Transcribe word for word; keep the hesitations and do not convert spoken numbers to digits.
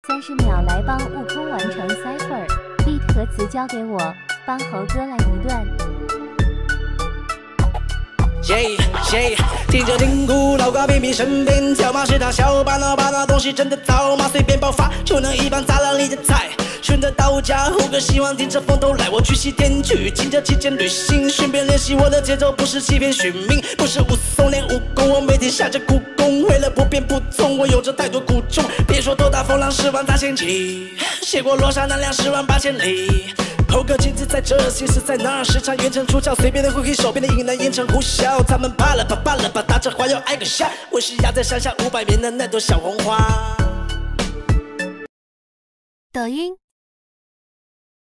三十秒来帮悟空完成 cipher，beat 和词交给我，帮猴哥来一段。 耶耶，听着听鼓，老高偏偏身边跳马是他小把脑把那东西真的糟嘛，随便爆发就能一棒砸烂你的菜。选择到家，猴哥希望听着风头来，我去西天取经这期间旅行，顺便练习我的节奏，不是欺骗寻命，不是武松练武功，我每天下着苦功，为了不变不聪，我有着太多苦衷。别说多大风浪十万大千起，写过落沙难两十万八千里。猴哥亲自在这，心思在那儿，时常远程出鞘，随便的挥挥手，便能引来烟尘呼啸。他们罢了吧罢了吧，打着花要挨个下，我是压在山下五百年的那朵小红花。 抖音。